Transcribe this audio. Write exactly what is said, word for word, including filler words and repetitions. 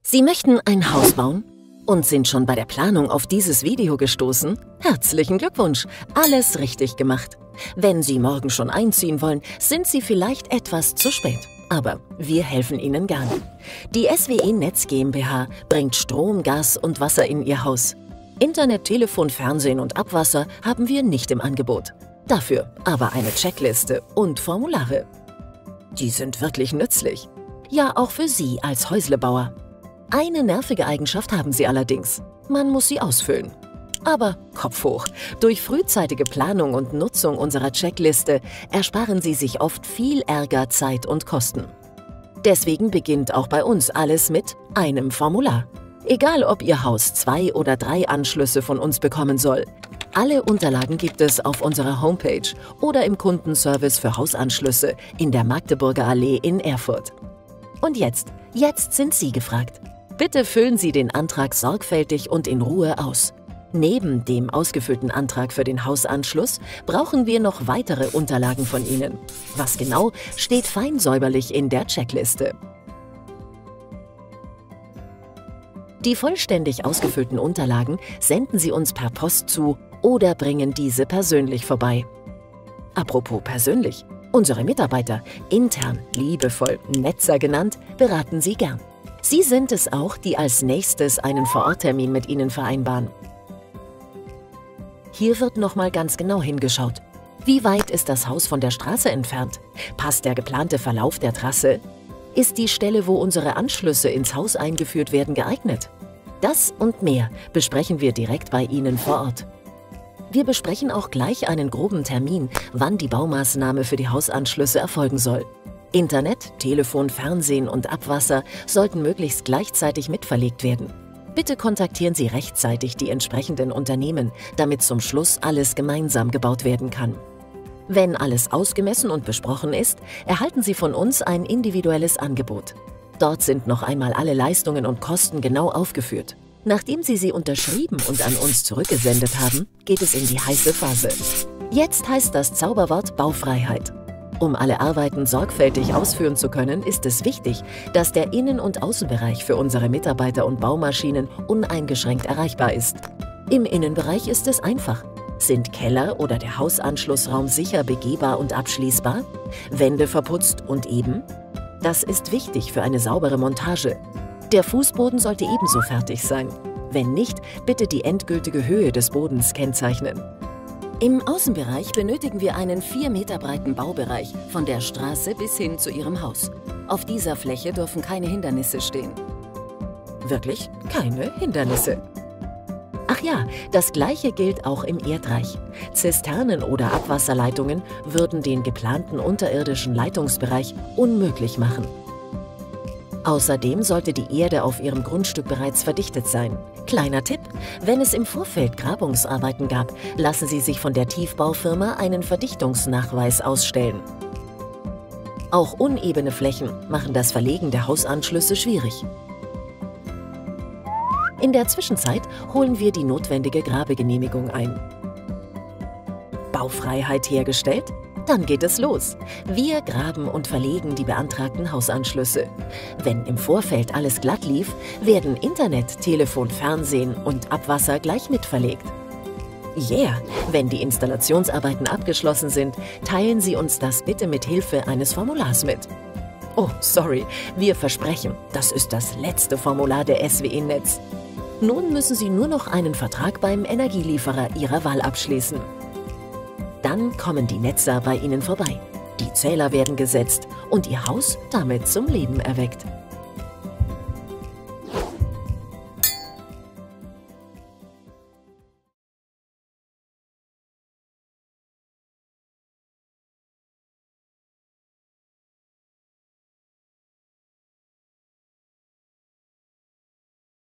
Sie möchten ein Haus bauen und sind schon bei der Planung auf dieses Video gestoßen? Herzlichen Glückwunsch, alles richtig gemacht. Wenn Sie morgen schon einziehen wollen, sind Sie vielleicht etwas zu spät. Aber wir helfen Ihnen gerne. Die S W E Netz GmbH bringt Strom, Gas und Wasser in Ihr Haus. Internet, Telefon, Fernsehen und Abwasser haben wir nicht im Angebot. Dafür aber eine Checkliste und Formulare. Die sind wirklich nützlich. Ja, auch für Sie als Häuslebauer. Eine nervige Eigenschaft haben sie allerdings. Man muss sie ausfüllen. Aber Kopf hoch. Durch frühzeitige Planung und Nutzung unserer Checkliste ersparen Sie sich oft viel Ärger, Zeit und Kosten. Deswegen beginnt auch bei uns alles mit einem Formular. Egal, ob Ihr Haus zwei oder drei Anschlüsse von uns bekommen soll. Alle Unterlagen gibt es auf unserer Homepage oder im Kundenservice für Hausanschlüsse in der Magdeburger Allee in Erfurt. Und jetzt, jetzt sind Sie gefragt. Bitte füllen Sie den Antrag sorgfältig und in Ruhe aus. Neben dem ausgefüllten Antrag für den Hausanschluss brauchen wir noch weitere Unterlagen von Ihnen. Was genau, steht fein säuberlich in der Checkliste. Die vollständig ausgefüllten Unterlagen senden Sie uns per Post zu oder bringen diese persönlich vorbei. Apropos persönlich, unsere Mitarbeiter, intern liebevoll Netzer genannt, beraten Sie gern. Sie sind es auch, die als nächstes einen Vororttermin mit Ihnen vereinbaren. Hier wird nochmal ganz genau hingeschaut. Wie weit ist das Haus von der Straße entfernt? Passt der geplante Verlauf der Trasse? Ist die Stelle, wo unsere Anschlüsse ins Haus eingeführt werden, geeignet? Das und mehr besprechen wir direkt bei Ihnen vor Ort. Wir besprechen auch gleich einen groben Termin, wann die Baumaßnahme für die Hausanschlüsse erfolgen soll. Internet, Telefon, Fernsehen und Abwasser sollten möglichst gleichzeitig mitverlegt werden. Bitte kontaktieren Sie rechtzeitig die entsprechenden Unternehmen, damit zum Schluss alles gemeinsam gebaut werden kann. Wenn alles ausgemessen und besprochen ist, erhalten Sie von uns ein individuelles Angebot. Dort sind noch einmal alle Leistungen und Kosten genau aufgeführt. Nachdem Sie sie unterschrieben und an uns zurückgesendet haben, geht es in die heiße Phase. Jetzt heißt das Zauberwort Baufreiheit. Um alle Arbeiten sorgfältig ausführen zu können, ist es wichtig, dass der Innen- und Außenbereich für unsere Mitarbeiter und Baumaschinen uneingeschränkt erreichbar ist. Im Innenbereich ist es einfach. Sind Keller oder der Hausanschlussraum sicher begehbar und abschließbar? Wände verputzt und eben? Das ist wichtig für eine saubere Montage. Der Fußboden sollte ebenso fertig sein. Wenn nicht, bitte die endgültige Höhe des Bodens kennzeichnen. Im Außenbereich benötigen wir einen vier Meter breiten Baubereich von der Straße bis hin zu Ihrem Haus. Auf dieser Fläche dürfen keine Hindernisse stehen. Wirklich keine Hindernisse. Ach ja, das Gleiche gilt auch im Erdreich. Zisternen oder Abwasserleitungen würden den geplanten unterirdischen Leitungsbereich unmöglich machen. Außerdem sollte die Erde auf Ihrem Grundstück bereits verdichtet sein. Kleiner Tipp: Wenn es im Vorfeld Grabungsarbeiten gab, lassen Sie sich von der Tiefbaufirma einen Verdichtungsnachweis ausstellen. Auch unebene Flächen machen das Verlegen der Hausanschlüsse schwierig. In der Zwischenzeit holen wir die notwendige Grabegenehmigung ein. Baufreiheit hergestellt? Dann geht es los. Wir graben und verlegen die beantragten Hausanschlüsse. Wenn im Vorfeld alles glatt lief, werden Internet, Telefon, Fernsehen und Abwasser gleich mitverlegt. Yeah! Wenn die Installationsarbeiten abgeschlossen sind, teilen Sie uns das bitte mit Hilfe eines Formulars mit. Oh, sorry, wir versprechen, das ist das letzte Formular der S W E Netz. Nun müssen Sie nur noch einen Vertrag beim Energielieferer Ihrer Wahl abschließen. Dann kommen die Netzer bei Ihnen vorbei. Die Zähler werden gesetzt und Ihr Haus damit zum Leben erweckt.